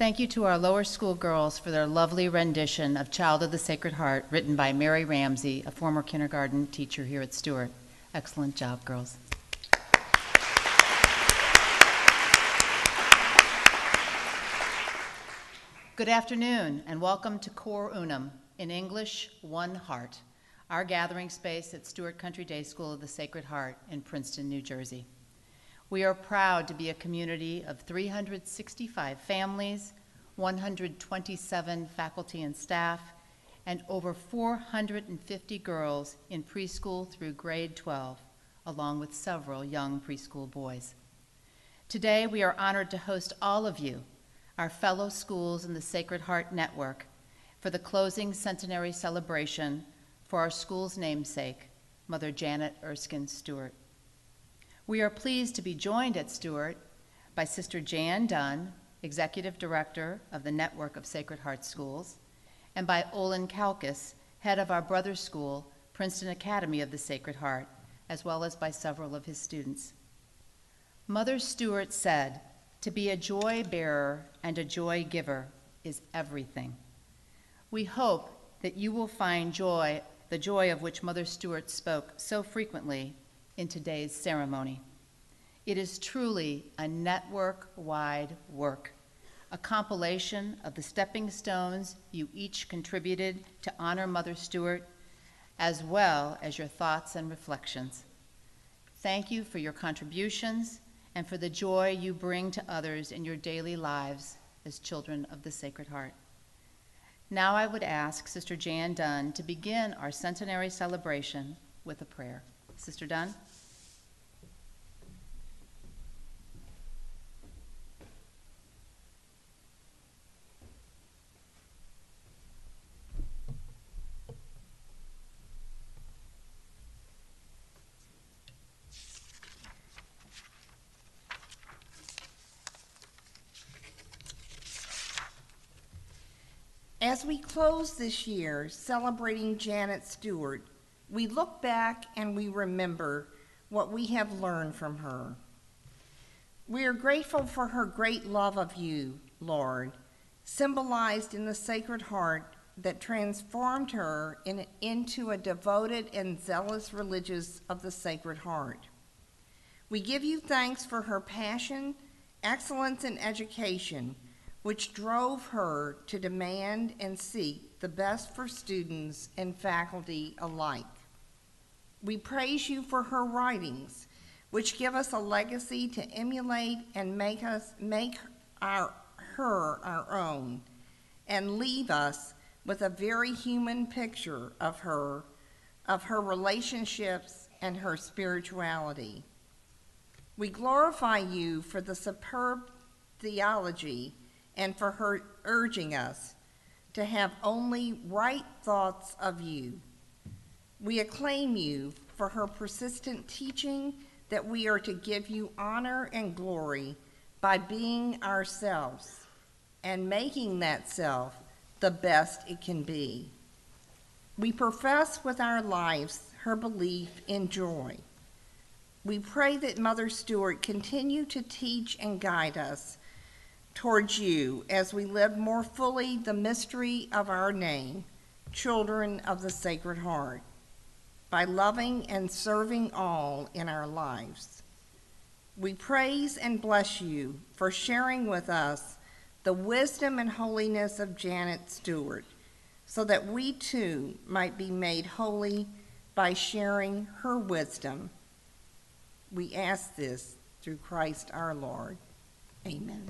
Thank you to our lower school girls for their lovely rendition of Child of the Sacred Heart, written by Mary Ramsey, a former kindergarten teacher here at Stuart. Excellent job, girls. Good afternoon, and welcome to Cor Unum, in English, One Heart, our gathering space at Stuart Country Day School of the Sacred Heart in Princeton, New Jersey. We are proud to be a community of 365 families, 127 faculty and staff, and over 450 girls in preschool through grade 12, along with several young preschool boys. Today, we are honored to host all of you, our fellow schools in the Sacred Heart Network, for the closing centenary celebration for our school's namesake, Mother Janet Erskine Stuart. We are pleased to be joined at Stuart by Sister Jan Dunn, Executive Director of the Network of Sacred Heart Schools, and by Olin Kalkis, head of our brother school, Princeton Academy of the Sacred Heart, as well as by several of his students. Mother Stuart said, "To be a joy bearer and a joy giver is everything." We hope that you will find joy, the joy of which Mother Stuart spoke so frequently in today's ceremony. It is truly a network-wide work, a compilation of the stepping stones you each contributed to honor Mother Stuart, as well as your thoughts and reflections. Thank you for your contributions and for the joy you bring to others in your daily lives as children of the Sacred Heart. Now I would ask Sister Jan Dunn to begin our centenary celebration with a prayer. Sister Dunn? As we close this year celebrating Janet Stuart, we look back and we remember what we have learned from her. We are grateful for her great love of you, Lord, symbolized in the Sacred Heart that transformed her into a devoted and zealous religious of the Sacred Heart. We give you thanks for her passion, excellence in education, which drove her to demand and seek the best for students and faculty alike. We praise you for her writings, which give us a legacy to emulate and make her our own, and leave us with a very human picture of her relationships and her spirituality. We glorify you for the superb theology and for her urging us to have only right thoughts of you. We acclaim you for her persistent teaching that we are to give you honor and glory by being ourselves and making that self the best it can be. We profess with our lives her belief in joy. We pray that Mother Stuart continue to teach and guide us towards you as we live more fully the mystery of our name, children of the Sacred Heart, by loving and serving all in our lives. We praise and bless you for sharing with us the wisdom and holiness of Janet Stuart, so that we too might be made holy by sharing her wisdom. We ask this through Christ our Lord. Amen.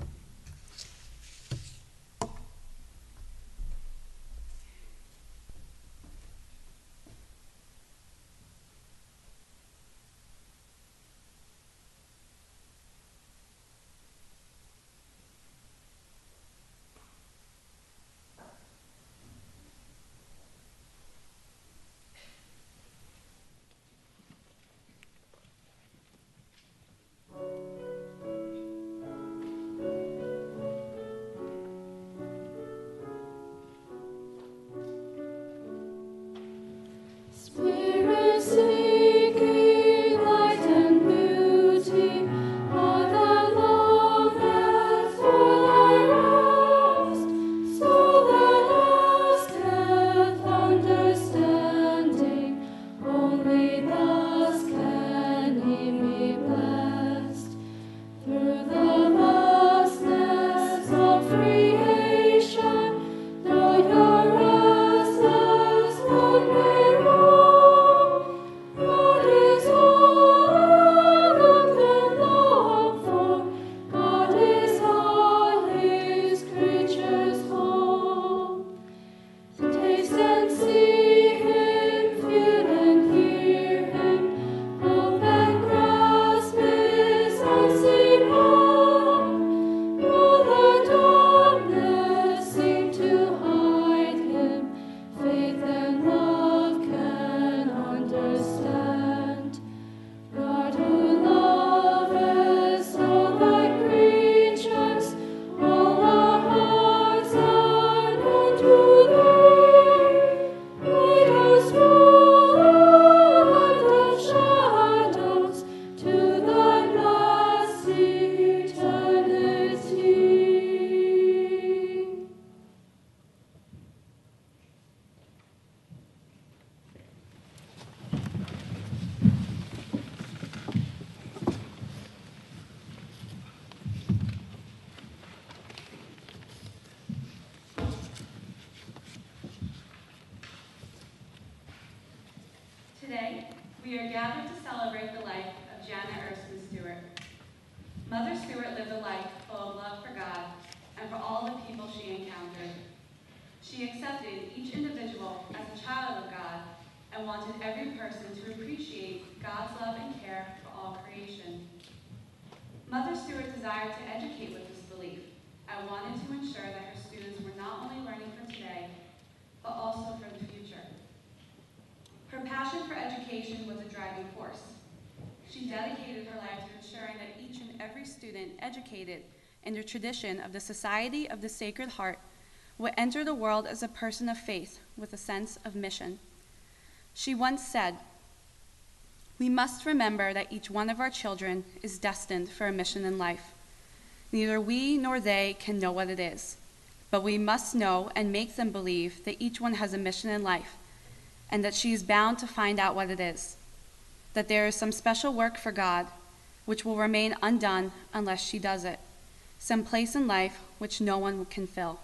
We are gathered to celebrate the life of Janet Erskine Stuart. Mother Stuart lived a life full of love for God and for all the people she encountered. She accepted each individual as a child of God and wanted every person to appreciate God's love and care for all creation. Mother Stuart desired to educate with this belief and wanted to ensure that her students were not only learning for today, but also for the future. Her passion for education was a driving force. She dedicated her life to ensuring that each and every student educated in the tradition of the Society of the Sacred Heart would enter the world as a person of faith with a sense of mission. She once said, "We must remember that each one of our children is destined for a mission in life. Neither we nor they can know what it is, but we must know and make them believe that each one has a mission in life and that she is bound to find out what it is, that there is some special work for God which will remain undone unless she does it, some place in life which no one can fill."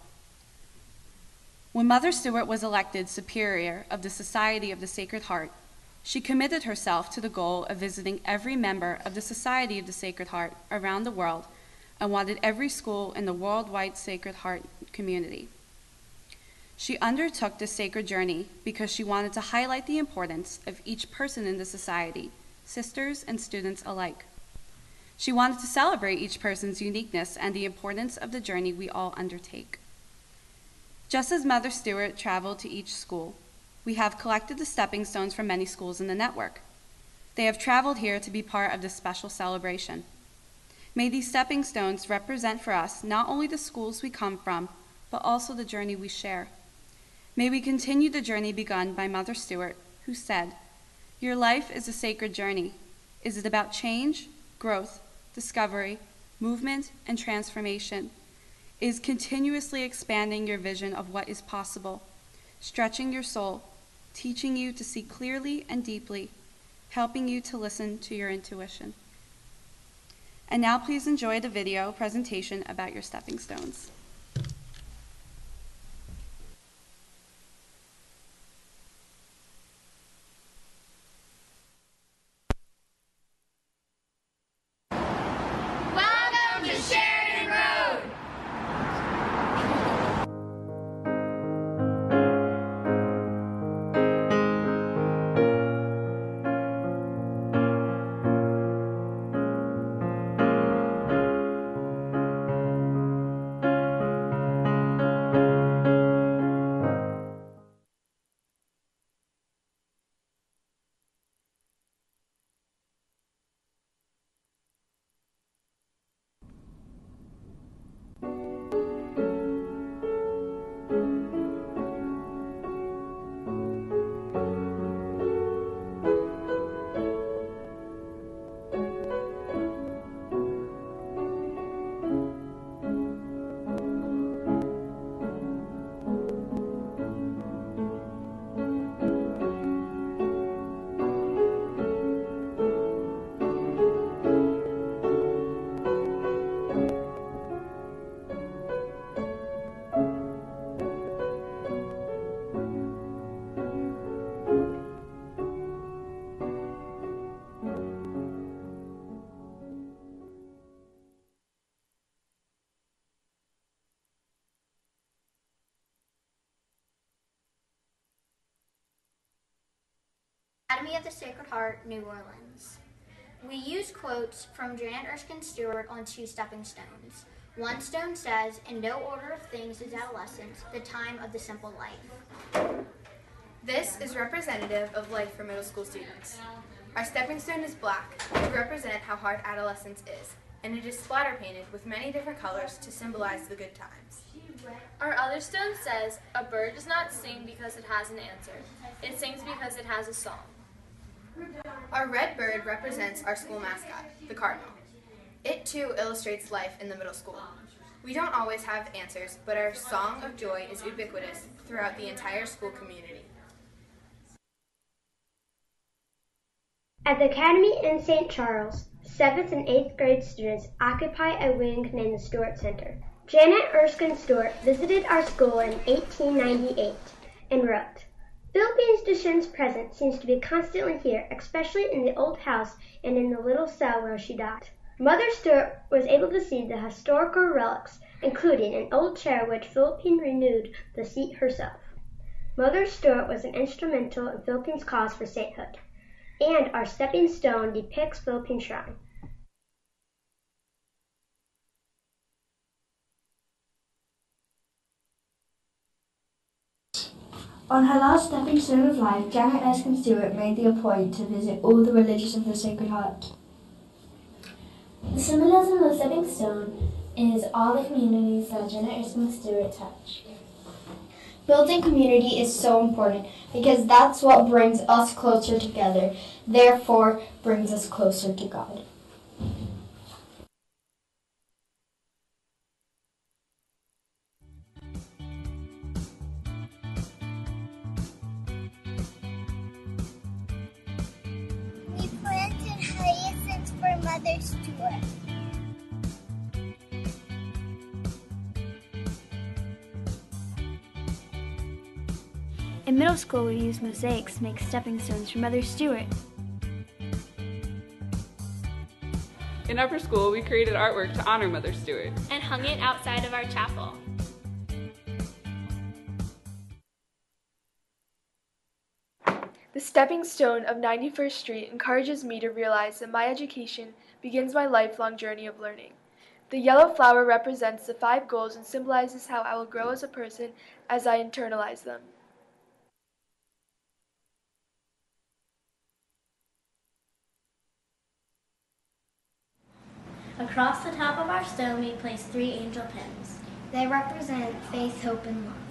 When Mother Stuart was elected Superior of the Society of the Sacred Heart, she committed herself to the goal of visiting every member of the Society of the Sacred Heart around the world and wanted every school in the worldwide Sacred Heart community. She undertook this sacred journey because she wanted to highlight the importance of each person in the society, sisters and students alike. She wanted to celebrate each person's uniqueness and the importance of the journey we all undertake. Just as Mother Stuart traveled to each school, we have collected the stepping stones from many schools in the network. They have traveled here to be part of this special celebration. May these stepping stones represent for us not only the schools we come from, but also the journey we share. May we continue the journey begun by Mother Stuart, who said, "Your life is a sacred journey. Is it about change, growth, discovery, movement, and transformation? Is continuously expanding your vision of what is possible, stretching your soul, teaching you to see clearly and deeply, helping you to listen to your intuition." And now please enjoy the video presentation about your stepping stones. Welcome to Sheridan Road! Academy of the Sacred Heart, New Orleans. We use quotes from Janet Erskine Stuart on 2 stepping stones. One stone says, "In no order of things is adolescence, the time of the simple life." This is representative of life for middle school students. Our stepping stone is black to represent how hard adolescence is, and it is splatter painted with many different colors to symbolize the good times. Our other stone says, "A bird does not sing because it has an answer. It sings because it has a song." Our red bird represents our school mascot, the cardinal. It too illustrates life in the middle school. We don't always have answers, but our song of joy is ubiquitous throughout the entire school community. At the Academy in St. Charles, 7th and 8th grade students occupy a wing named the Stuart Center. Janet Erskine Stuart visited our school in 1898 and wrote, Philippines Descend's presence seems to be constantly here, especially in the old house and in the little cell where she died. Mother Stuart was able to see the historical relics, including an old chair which Philippine renewed the seat herself. Mother Stuart was instrumental in Philippines' cause for sainthood, and our stepping stone depicts Philippine Shrine. On her last stepping stone of life, Janet Erskine Stuart made the point to visit all the religions of the Sacred Heart. The symbolism of the stepping stone is all the communities that Janet Erskine Stuart touched. Building community is so important because that's what brings us closer together, therefore brings us closer to God. We planted hyacinths for Mother Stuart. In middle school, we use mosaics to make stepping stones for Mother Stuart. In upper school, we created artwork to honor Mother Stuart and hung it outside of our chapel. The stepping stone of 91st Street encourages me to realize that my education begins my lifelong journey of learning. The yellow flower represents the 5 goals and symbolizes how I will grow as a person as I internalize them. Across the top of our stone, we place 3 angel pins. They represent faith, hope, and love.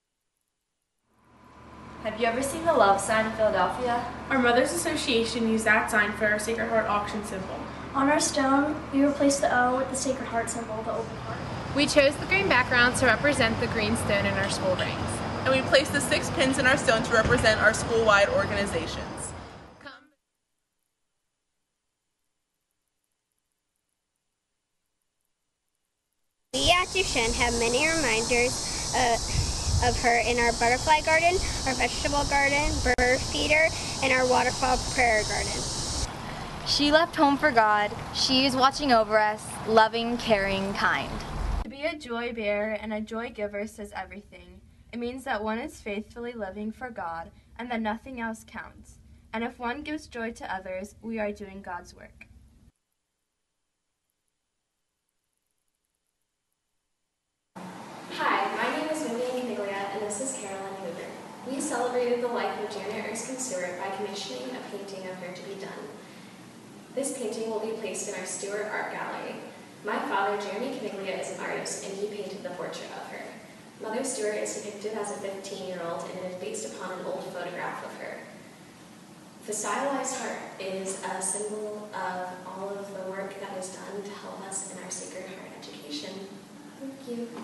Have you ever seen the love sign in Philadelphia? Our Mothers Association used that sign for our Sacred Heart auction symbol. On our stone, we replaced the O with the Sacred Heart symbol, the open heart. We chose the green background to represent the green stone in our school rings. And we placed the 6 pins in our stone to represent our school-wide organizations. We at Duchenne have many reminders of her in our butterfly garden, our vegetable garden, bird feeder, and our waterfall prayer garden. She left home for God. She is watching over us, loving, caring, kind. To be a joy bearer and a joy giver says everything. It means that one is faithfully living for God and that nothing else counts. And if one gives joy to others, we are doing God's work. Hi, my name is Vivian Caniglia, and this is Caroline Hoover. We celebrated the life of Janet Erskine Stuart by commissioning a painting of her to be done. This painting will be placed in our Stuart Art Gallery. My father, Jeremy Caniglia, is an artist, and he painted the portrait of her. Mother Stuart is depicted as a 15-year-old, and it is based upon an old photograph of her. The stylized heart is a symbol of all of the work that is done to help us in our Sacred Heart education. Thank you.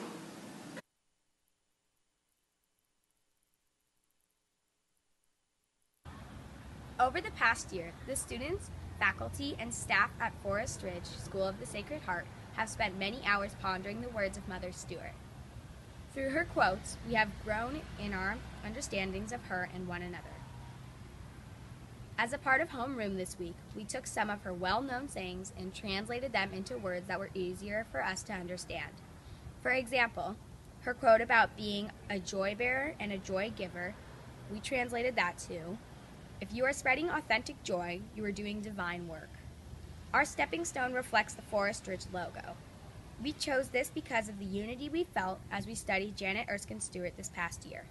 Over the past year, the students, faculty, and staff at Forest Ridge School of the Sacred Heart have spent many hours pondering the words of Mother Stuart. Through her quotes, we have grown in our understandings of her and one another. As a part of homeroom this week, we took some of her well-known sayings and translated them into words that were easier for us to understand. For example, her quote about being a joy bearer and a joy giver, we translated that to, "If you are spreading authentic joy, you are doing divine work." Our stepping stone reflects the Forest Ridge logo. We chose this because of the unity we felt as we studied Janet Erskine Stuart this past year.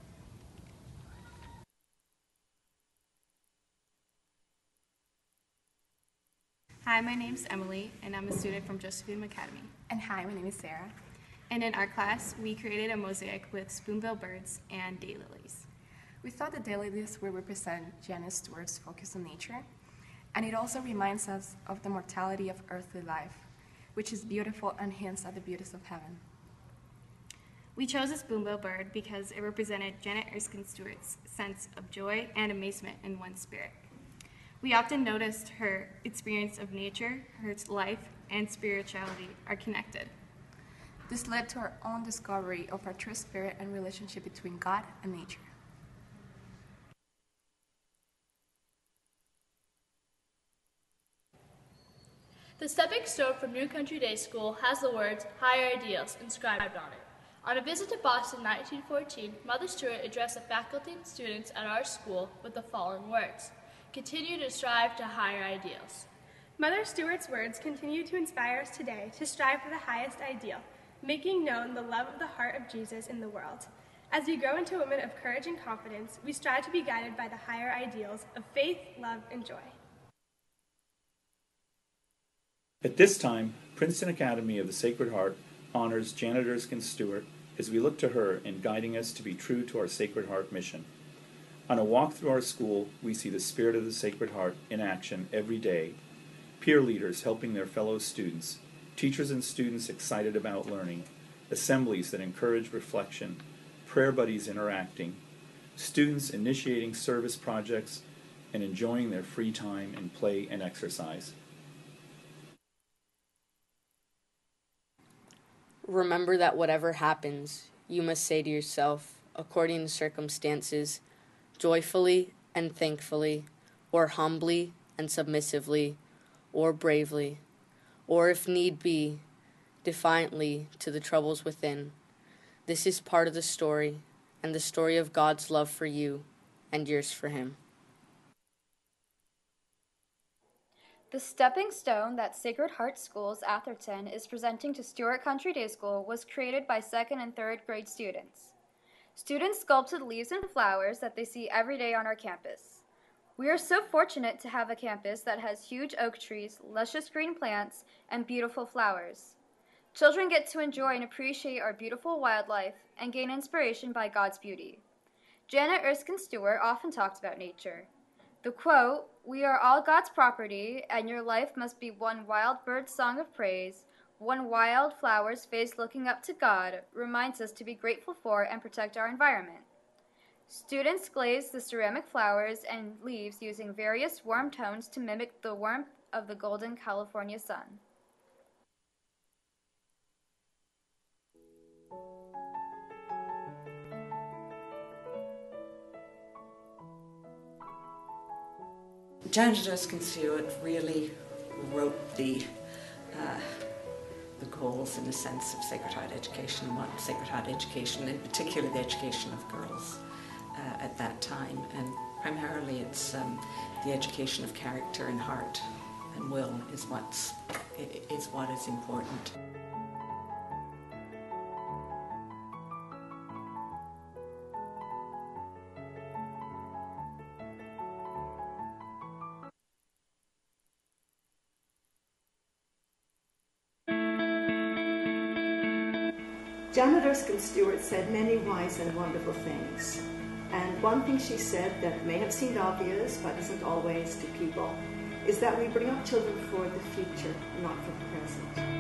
Hi, my name's Emily, and I'm a student from Josephine Academy. And hi, my name is Sarah. And in our class, we created a mosaic with spoonbill birds and daylilies. We thought the daylilies would represent Janet Stuart's focus on nature, and it also reminds us of the mortality of earthly life, which is beautiful and hints at the beauties of heaven. We chose a spoonbill bird because it represented Janet Erskine Stuart's sense of joy and amazement in one spirit. We often noticed her experience of nature, her life, and spirituality are connected. This led to our own discovery of our true spirit and relationship between God and nature. The stepping stone from New Country Day School has the words Higher Ideals inscribed on it. On a visit to Boston in 1914, Mother Stewart addressed the faculty and students at our school with the following words: continue to strive to higher ideals. Mother Stewart's words continue to inspire us today to strive for the highest ideal, making known the love of the heart of Jesus in the world. As we grow into women of courage and confidence, we strive to be guided by the higher ideals of faith, love, and joy. At this time, Princeton Academy of the Sacred Heart honors Janet Erskine Stuart as we look to her in guiding us to be true to our Sacred Heart mission. On a walk through our school, we see the spirit of the Sacred Heart in action every day. Peer leaders helping their fellow students, teachers and students excited about learning, assemblies that encourage reflection, prayer buddies interacting, students initiating service projects, and enjoying their free time in play and exercise. Remember that whatever happens, you must say to yourself, according to circumstances, joyfully and thankfully, or humbly and submissively, or bravely, or if need be, defiantly to the troubles within. This is part of the story, and the story of God's love for you and yours for Him. The stepping stone that Sacred Heart Schools Atherton is presenting to Stuart Country Day School was created by 2nd and 3rd grade students. Students sculpted leaves and flowers that they see every day on our campus. We are so fortunate to have a campus that has huge oak trees, luscious green plants, and beautiful flowers. Children get to enjoy and appreciate our beautiful wildlife and gain inspiration by God's beauty. Janet Erskine Stuart often talked about nature. The quote, "We are all God's property, and your life must be one wild bird's song of praise, one wild flower's face looking up to God," reminds us to be grateful for and protect our environment. Students glazed the ceramic flowers and leaves using various warm tones to mimic the warmth of the golden California sun. Janet Erskine Stuart really wrote the goals, in a sense, of Sacred Heart education, and what Sacred Heart education, in particular the education of girls at that time. And primarily it's the education of character and heart and will is what is important. Janet Erskine Stuart said many wise and wonderful things. And one thing she said that may have seemed obvious, but isn't always to people, is that we bring up children for the future, not for the present.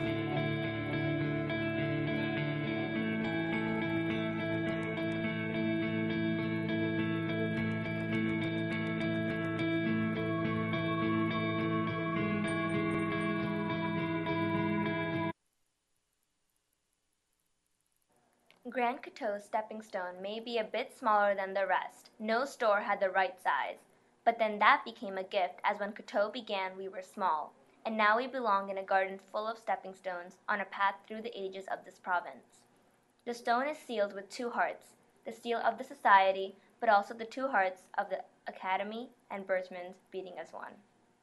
Grand Coteau's stepping stone may be a bit smaller than the rest. No store had the right size. But then that became a gift, as when Coteau began we were small, and now we belong in a garden full of stepping stones on a path through the ages of this province. The stone is sealed with 2 hearts, the seal of the society, but also the 2 hearts of the Academy and Bertman's beating as one.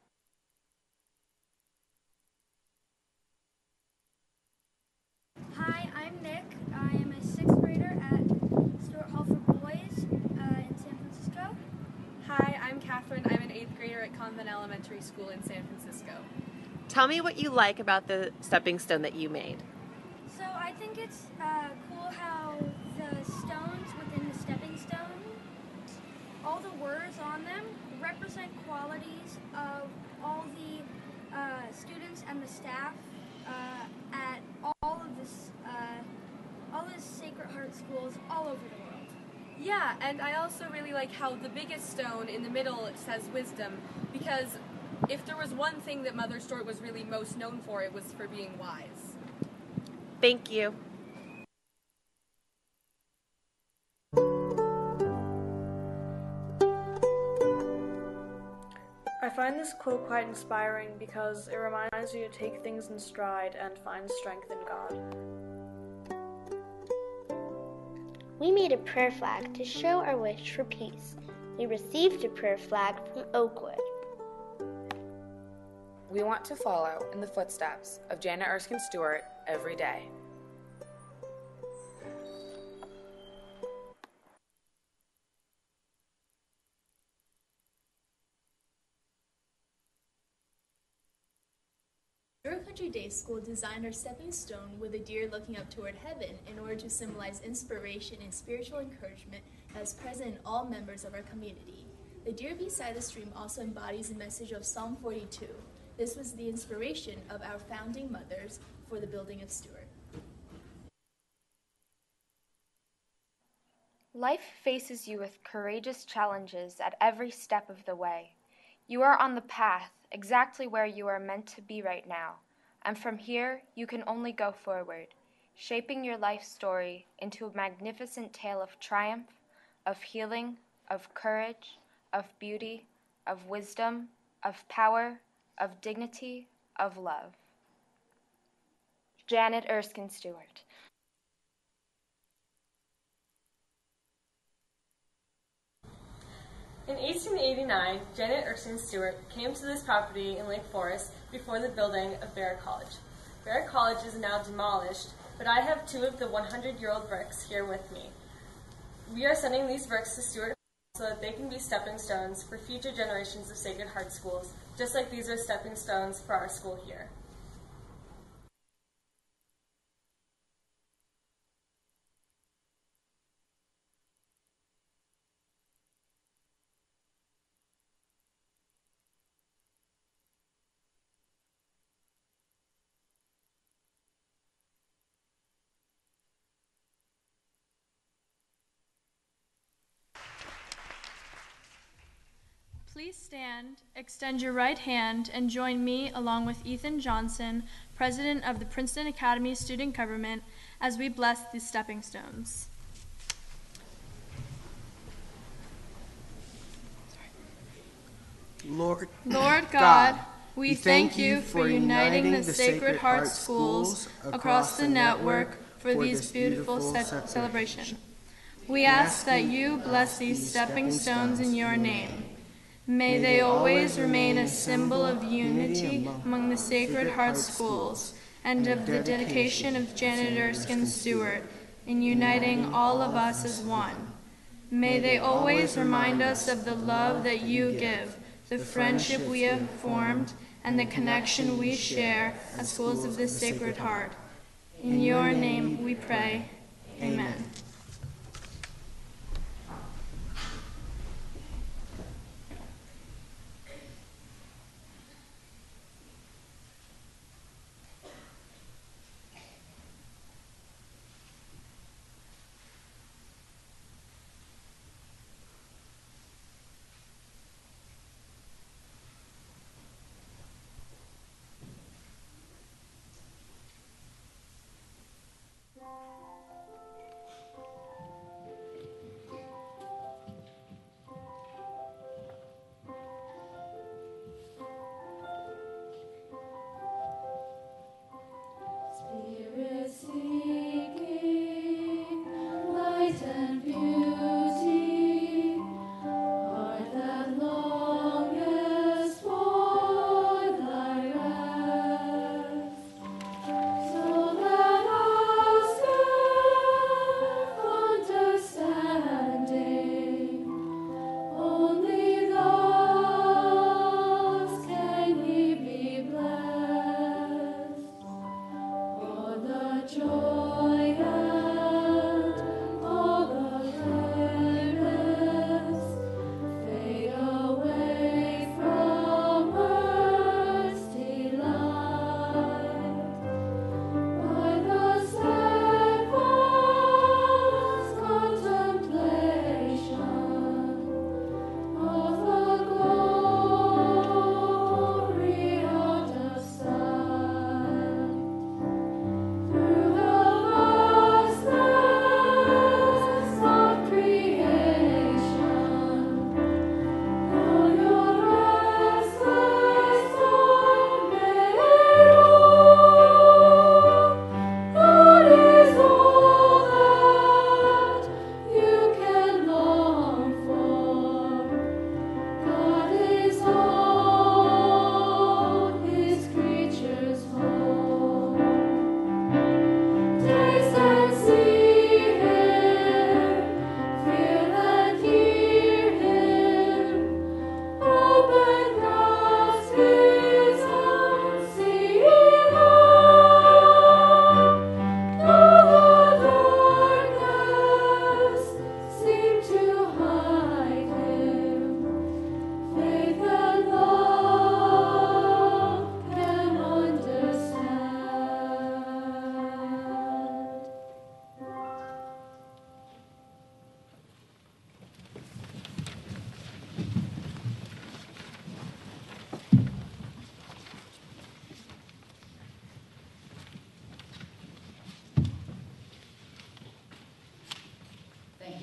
Hi, I'm Nick. I am a 6th grader at Stuart Hall for Boys in San Francisco. Hi, I'm Catherine. I'm an 8th grader at Convent Elementary School in San Francisco. Tell me what you like about the stepping stone that you made. So I think it's cool how the stones within the stepping stone, all the words on them represent qualities of all the students and the staff at all the Sacred Heart schools all over the world. Yeah, and I also really like how the biggest stone in the middle says wisdom, because if there was one thing that Mother Stuart was really most known for, it was for being wise. Thank you. Our find this quote quite inspiring because it reminds you to take things in stride and find strength in God. We made a prayer flag to show our wish for peace. We received a prayer flag from Oakwood. We want to follow in the footsteps of Janet Erskine Stuart every day. Stuart Country Day School designed our stepping stone with a deer looking up toward heaven in order to symbolize inspiration and spiritual encouragement that is present in all members of our community. The deer beside the stream also embodies the message of Psalm 42. This was the inspiration of our founding mothers for the building of Stuart. Life faces you with courageous challenges at every step of the way. You are on the path, exactly where you are meant to be right now, and from here you can only go forward, shaping your life story into a magnificent tale of triumph, of healing, of courage, of beauty, of wisdom, of power, of dignity, of love. Janet Erskine Stuart. In 1889, Janet Erskine Stuart came to this property in Lake Forest before the building of Barrett College. Barrett College is now demolished, but I have two of the 100-year-old bricks here with me. We are sending these bricks to Stuart so that they can be stepping stones for future generations of Sacred Heart schools, just like these are stepping stones for our school here. Please stand, extend your right hand, and join me along with Ethan Johnson, President of the Princeton Academy Student Government, as we bless these stepping stones. Lord God, we thank you for uniting the Sacred Heart schools across the network for these beautiful celebration. We ask that you bless these stepping stones in your name. May they always remain a symbol of unity among the Sacred Heart schools and of the dedication of Janet Erskine Stuart in uniting all of us as one. May they always remind us of the love that you give, the friendship we have formed, and the connection we share as schools of the Sacred Heart. In your name we pray. Amen. Through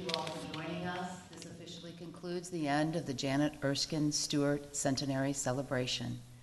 you all for joining us. This officially concludes the end of the Janet Erskine Stuart Centenary celebration.